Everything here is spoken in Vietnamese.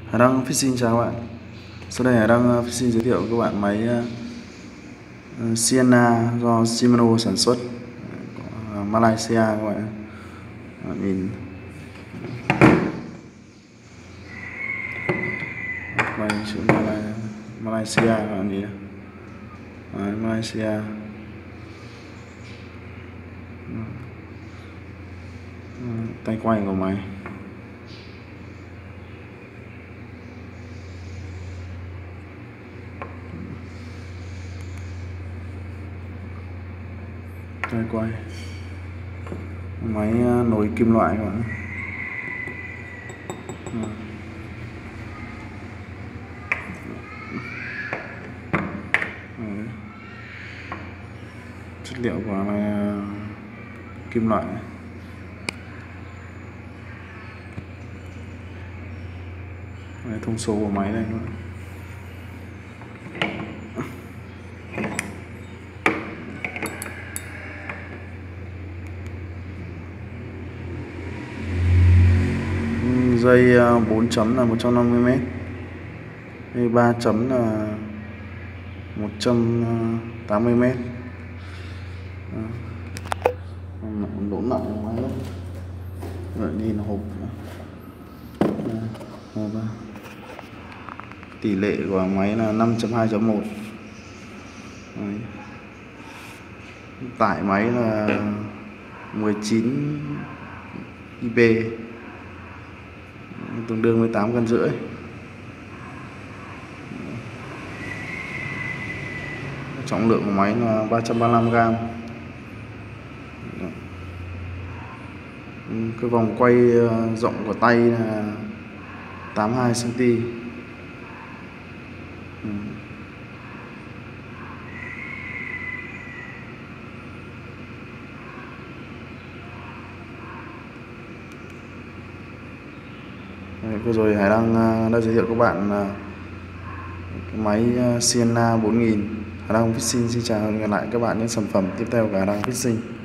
Hà Đăng Fishing chào các bạn. Sau đây Hà Đăng Fishing giới thiệu các bạn máy Sienna do Shimano sản xuất của Malaysia các bạn. Nhìn quay chữ Malaysia các bạn nhìn. Malaysia. Tay quay của máy. Tay quay. Máy nối kim loại các bạn. Chất liệu của này kim loại. Đây, thông số của máy đây các bạn. Dây 4 chấm là 150m, dây 3 chấm là 180m. Đổ nặng máy lắm. Vậy nhìn hộp tỷ lệ của máy là 5.2.1. Tải máy là 19 IP, tương đương với 8,5 cân. Trọng lượng của máy là 335g. Cái vòng quay rộng của tay là 82cm. Vừa rồi Hải Đăng đã giới thiệu các bạn cái máy Sienna 4000. Hải Đăng Fishing xin chào và hẹn gặp lại các bạn những sản phẩm tiếp theo của Hải Đăng Fishing.